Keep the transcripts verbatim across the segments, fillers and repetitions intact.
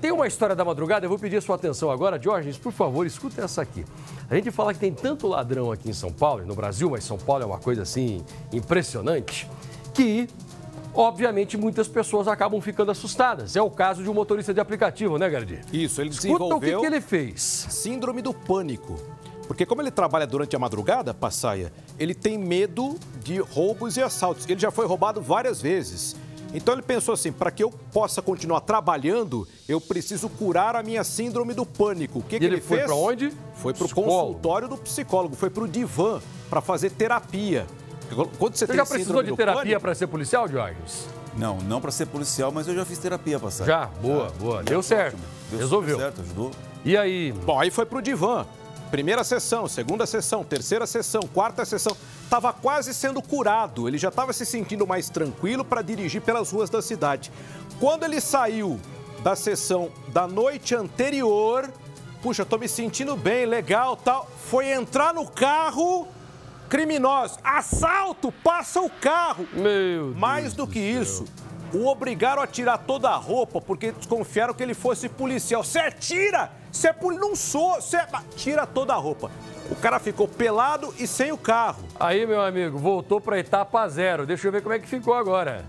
Tem uma história da madrugada, eu vou pedir a sua atenção agora. Diógenes, por favor, escuta essa aqui. A gente fala que tem tanto ladrão aqui em São Paulo, e no Brasil, mas São Paulo é uma coisa assim impressionante, que, obviamente, muitas pessoas acabam ficando assustadas. É o caso de um motorista de aplicativo, né, Gardi? Isso, ele Escuta desenvolveu o que, que ele fez. síndrome do pânico. Porque como ele trabalha durante a madrugada, Passaia, ele tem medo de roubos e assaltos. Ele já foi roubado várias vezes. Então ele pensou assim, para que eu possa continuar trabalhando, eu preciso curar a minha síndrome do pânico. O que, que ele, ele foi fez? para onde? Foi para o Psicólogo. consultório do psicólogo, foi para o divã, para fazer terapia. Quando você, Você tem já precisou síndrome de do terapia pânico, para ser policial, Diógenes? Não, não para ser policial, mas eu já fiz terapia, passagem. Já? Boa, boa. Deu certo. Deu Resolveu. certo, ajudou. E aí? Bom, aí foi para o divã. Primeira sessão, segunda sessão, terceira sessão, quarta sessão. Estava quase sendo curado. Ele já estava se sentindo mais tranquilo para dirigir pelas ruas da cidade. Quando ele saiu da sessão da noite anterior, puxa, estou me sentindo bem, legal, tal. Foi entrar no carro, criminoso, assalto, passa o carro. Meu Deus Mais do que isso, o obrigaram a tirar toda a roupa porque desconfiaram que ele fosse policial. Você tira! Você é poli... Não sou! Você é... Tira toda a roupa. O cara ficou pelado e sem o carro. Aí, meu amigo, voltou para a etapa zero. Deixa eu ver como é que ficou agora.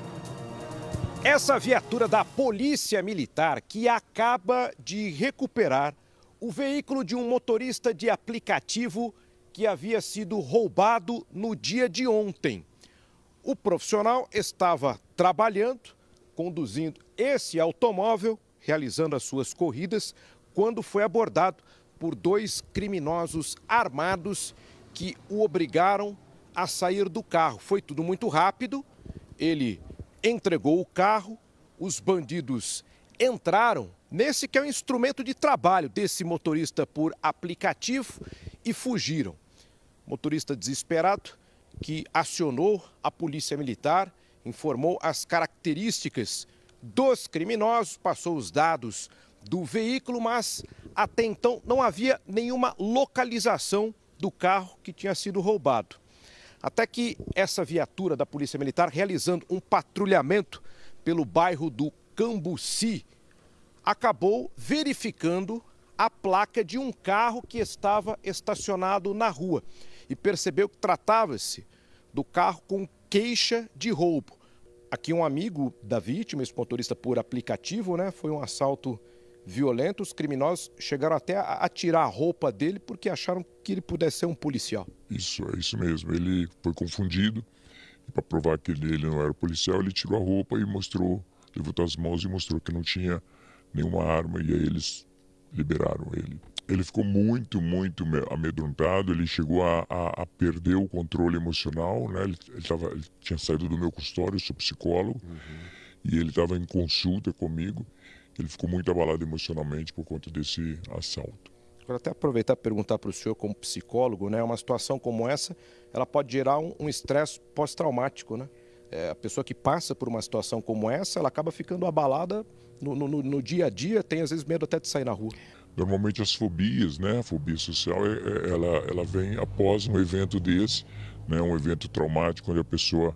Essa viatura da Polícia Militar que acaba de recuperar o veículo de um motorista de aplicativo que havia sido roubado no dia de ontem. O profissional estava trabalhando, conduzindo esse automóvel, realizando as suas corridas, quando foi abordado por dois criminosos armados que o obrigaram a sair do carro. Foi tudo muito rápido, ele entregou o carro, os bandidos entraram nesse que é o instrumento de trabalho desse motorista por aplicativo e fugiram. Motorista desesperado que acionou a Polícia Militar, informou as características dos criminosos, passou os dados do veículo, mas até então não havia nenhuma localização do carro que tinha sido roubado. Até que essa viatura da Polícia Militar, realizando um patrulhamento pelo bairro do Cambuci, acabou verificando a placa de um carro que estava estacionado na rua e percebeu que tratava-se do carro com queixa de roubo. Aqui um amigo da vítima, esse motorista por aplicativo, né? Foi um assalto violento. Os criminosos chegaram até a tirar a roupa dele porque acharam que ele pudesse ser um policial. Isso, é isso mesmo. Ele foi confundido e para provar que ele, ele não era policial, ele tirou a roupa e mostrou, levantou as mãos e mostrou que não tinha nenhuma arma e aí eles liberaram ele. Ele ficou muito, muito amedrontado, ele chegou a, a, a perder o controle emocional, né? Ele, ele, tava, ele tinha saído do meu consultório, eu sou psicólogo, uhum. E ele estava em consulta comigo. Ele ficou muito abalado emocionalmente por conta desse assalto. Quero até aproveitar e perguntar para o senhor como psicólogo, né? Uma situação como essa, ela pode gerar um estresse um pós-traumático, né? É, a pessoa que passa por uma situação como essa, ela acaba ficando abalada no, no, no dia a dia, tem às vezes medo até de sair na rua. Normalmente as fobias, né? A fobia social, é, é, ela, ela vem após um evento desse, né? Um evento traumático, onde a pessoa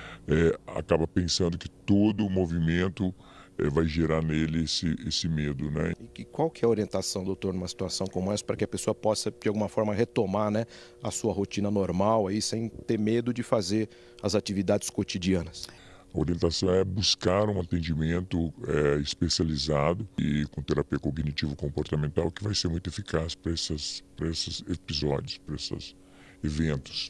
é, acaba pensando que todo o movimento é, vai gerar nele esse, esse medo, né? E qual que é a orientação, doutor, numa situação como essa, para que a pessoa possa, de alguma forma, retomar, né, a sua rotina normal, aí, sem ter medo de fazer as atividades cotidianas? A orientação é buscar um atendimento é, especializado e com terapia cognitivo-comportamental que vai ser muito eficaz para esses, para esses episódios, para esses eventos.